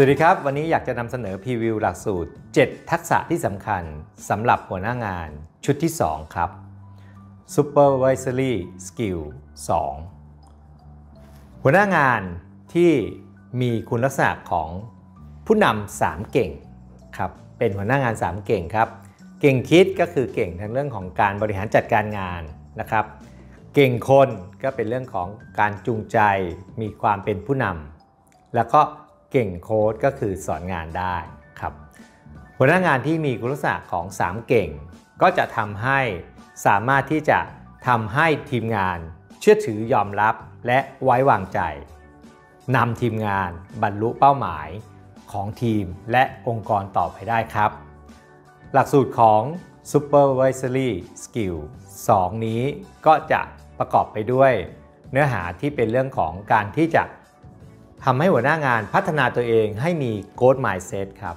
วัสดีครับวันนี้อยากจะนำเสนอพรีวิวหลักสูตร 7 ทักษะที่สำคัญสำหรับหัวหน้างานชุดที่ 2 ครับ Supervisory Skill 2 หัวหน้างานที่มีคุณลักษณะของผู้นำ3เก่งครับเป็นหัวหน้างาน 3 เก่งครับเก่งคิดก็คือเก่งทางเรื่องของการบริหารจัดการงานนะครับเก่งคนก็เป็นเรื่องของการจูงใจมีความเป็นผู้นำแล้วก็เก่งโค้ดก็คือสอนงานได้ครับหัวหน้างานที่มีคุณลักษณะของ3เก่งก็จะทำให้สามารถที่จะทำให้ทีมงานเชื่อถือยอมรับและไว้วางใจนำทีมงานบรรลุเป้าหมายของทีมและองค์กรต่อไปได้ครับหลักสูตรของ Supervisory Skill 2 นี้ก็จะประกอบไปด้วยเนื้อหาที่เป็นเรื่องของการที่จะทำให้หัวหน้างานพัฒนาตัวเองให้มี Growth Mindset ครับ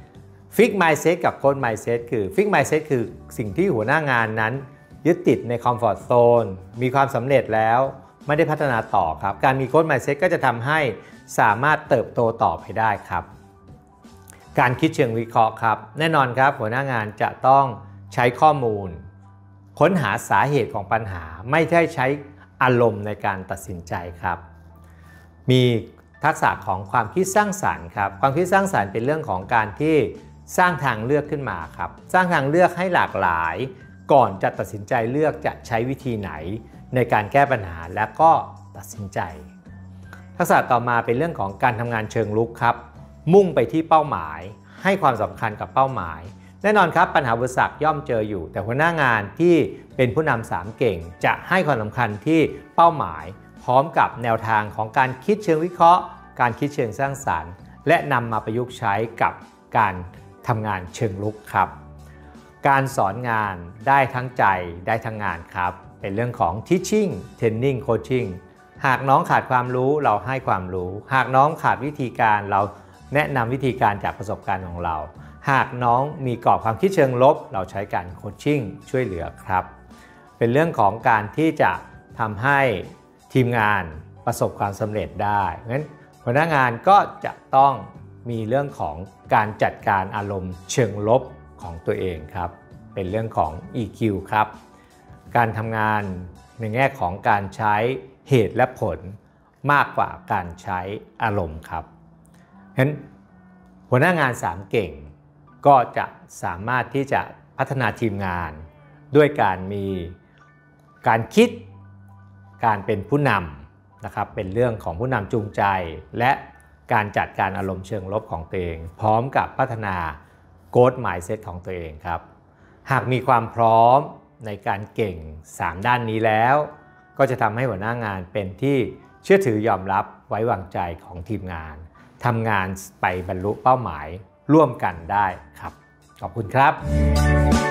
Fix Mindset กับ Growth Mindset คือ Fix Mindset คือสิ่งที่หัวหน้างานนั้นยึดติดใน Comfort Zone มีความสำเร็จแล้วไม่ได้พัฒนาต่อครับการมี Growth Mindset ก็จะทำให้สามารถเติบโตต่อไปได้ครับการคิดเชิงวิเคราะห์ครับแน่นอนครับหัวหน้างานจะต้องใช้ข้อมูลค้นหาสาเหตุของปัญหาไม่ใช่ใช้อารมณ์ในการตัดสินใจครับมีทักษะของความคิดสร้างสรรค์ครับความคิดสร้างสรรค์เป็นเรื่องของการที่สร้างทางเลือกขึ้นมาครับสร้างทางเลือกให้หลากหลายก่อนจะตัดสินใจเลือกจะใช้วิธีไหนในการแก้ปัญหาและก็ตัดสินใจทักษะต่อมาเป็นเรื่องของการทำงานเชิงรุกครับมุ่งไปที่เป้าหมายให้ความสำคัญกับเป้าหมายแน่นอนครับปัญหาอุปสรรคย่อมเจออยู่แต่หัวหน้างานที่เป็นผู้นำ3เก่งจะให้ความสำคัญที่เป้าหมายพร้อมกับแนวทางของการคิดเชิงวิเคราะห์การคิดเชิงสร้างสรรค์และนำมาประยุกต์ใช้กับการทำงานเชิงรุกครับการสอนงานได้ทั้งใจได้ทั้งงานครับเป็นเรื่องของ Teaching Training Coaching หากน้องขาดความรู้เราให้ความรู้หากน้องขาดวิธีการเราแนะนำวิธีการจากประสบการณ์ของเราหากน้องมีกรอบความคิดเชิงลบเราใช้การโคชชิ่งช่วยเหลือครับเป็นเรื่องของการที่จะทำให้ทีมงานประสบความสำเร็จได้งั้นหัวหน้างานก็จะต้องมีเรื่องของการจัดการอารมณ์เชิงลบของตัวเองครับเป็นเรื่องของ EQ ครับการทำงานในแง่ของการใช้เหตุและผลมากกว่าการใช้อารมณ์ครับงั้นหัวหน้างาน3เก่งก็จะสามารถที่จะพัฒนาทีมงานด้วยการมีการคิดการเป็นผู้นำนะครับเป็นเรื่องของผู้นำจูงใจและการจัดการอารมณ์เชิงลบของตัวเองพร้อมกับพัฒนา Growth Mindset ของตัวเองครับหากมีความพร้อมในการเก่ง3ด้านนี้แล้วก็จะทำให้หัวหน้างานเป็นที่เชื่อถือยอมรับไว้วางใจของทีมงานทำงานไปบรรลุเป้าหมายร่วมกันได้ครับขอบคุณครับ